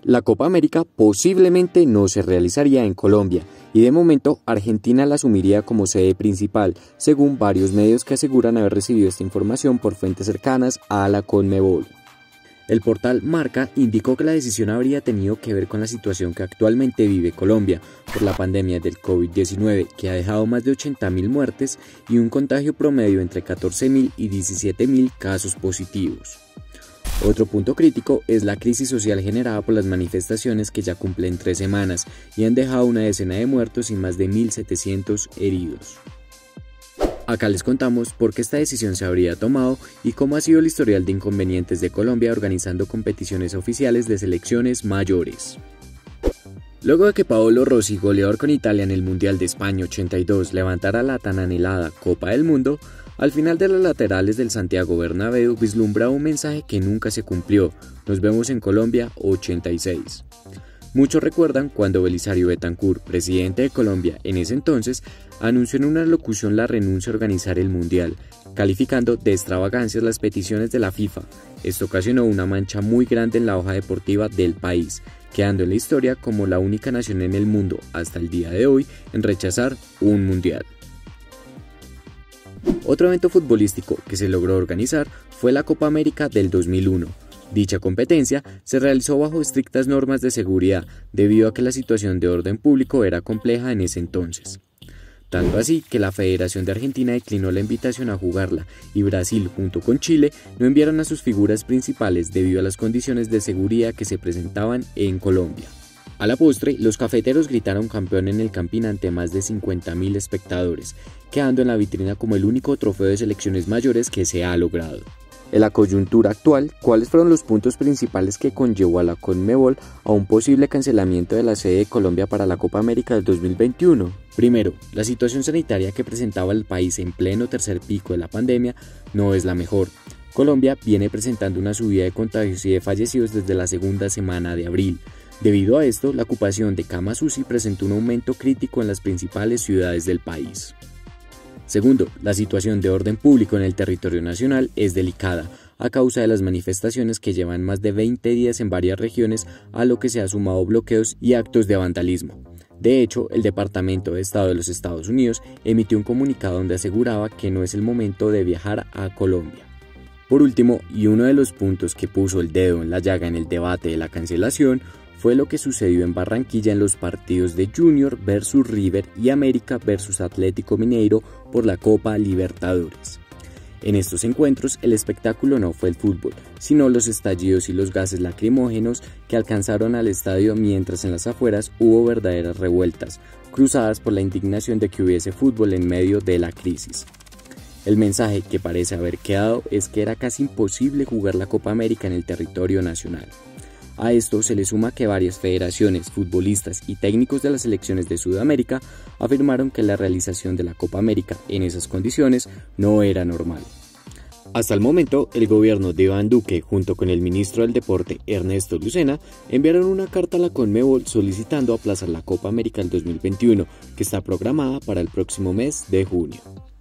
La Copa América posiblemente no se realizaría en Colombia y de momento Argentina la asumiría como sede principal, según varios medios que aseguran haber recibido esta información por fuentes cercanas a la Conmebol. El portal Marca indicó que la decisión habría tenido que ver con la situación que actualmente vive Colombia por la pandemia del COVID-19, que ha dejado más de 80.000 muertes y un contagio promedio entre 14.000 y 17.000 casos positivos. Otro punto crítico es la crisis social generada por las manifestaciones que ya cumplen 3 semanas y han dejado una decena de muertos y más de 1.700 heridos. Acá les contamos por qué esta decisión se habría tomado y cómo ha sido el historial de inconvenientes de Colombia organizando competiciones oficiales de selecciones mayores. Luego de que Paolo Rossi, goleador con Italia en el Mundial de España 82, levantara la tan anhelada Copa del Mundo, al final de las laterales del Santiago Bernabéu vislumbraba un mensaje que nunca se cumplió: nos vemos en Colombia 86. Muchos recuerdan cuando Belisario Betancur, presidente de Colombia en ese entonces, anunció en una locución la renuncia a organizar el Mundial, calificando de extravagancias las peticiones de la FIFA. Esto ocasionó una mancha muy grande en la hoja deportiva del país, quedando en la historia como la única nación en el mundo, hasta el día de hoy, en rechazar un Mundial. Otro evento futbolístico que se logró organizar fue la Copa América del 2001. Dicha competencia se realizó bajo estrictas normas de seguridad debido a que la situación de orden público era compleja en ese entonces. Tanto así que la Federación de Argentina declinó la invitación a jugarla y Brasil junto con Chile no enviaron a sus figuras principales debido a las condiciones de seguridad que se presentaban en Colombia. A la postre, los cafeteros gritaron campeón en el Campín ante más de 50.000 espectadores, quedando en la vitrina como el único trofeo de selecciones mayores que se ha logrado. En la coyuntura actual, ¿cuáles fueron los puntos principales que conllevó a la Conmebol a un posible cancelamiento de la sede de Colombia para la Copa América del 2021? Primero, la situación sanitaria que presentaba el país en pleno tercer pico de la pandemia no es la mejor. Colombia viene presentando una subida de contagios y de fallecidos desde la segunda semana de abril. Debido a esto, la ocupación de camas UCI presentó un aumento crítico en las principales ciudades del país. Segundo, la situación de orden público en el territorio nacional es delicada, a causa de las manifestaciones que llevan más de 20 días en varias regiones, a lo que se han sumado bloqueos y actos de vandalismo. De hecho, el Departamento de Estado de los Estados Unidos emitió un comunicado donde aseguraba que no es el momento de viajar a Colombia. Por último, y uno de los puntos que puso el dedo en la llaga en el debate de la cancelación, fue lo que sucedió en Barranquilla en los partidos de Junior versus River y América versus Atlético Mineiro por la Copa Libertadores. En estos encuentros el espectáculo no fue el fútbol, sino los estallidos y los gases lacrimógenos que alcanzaron al estadio, mientras en las afueras hubo verdaderas revueltas, cruzadas por la indignación de que hubiese fútbol en medio de la crisis. El mensaje que parece haber quedado es que era casi imposible jugar la Copa América en el territorio nacional. A esto se le suma que varias federaciones, futbolistas y técnicos de las selecciones de Sudamérica afirmaron que la realización de la Copa América en esas condiciones no era normal. Hasta el momento, el gobierno de Iván Duque, junto con el ministro del Deporte, Ernesto Lucena, enviaron una carta a la Conmebol solicitando aplazar la Copa América del 2021, que está programada para el próximo mes de junio.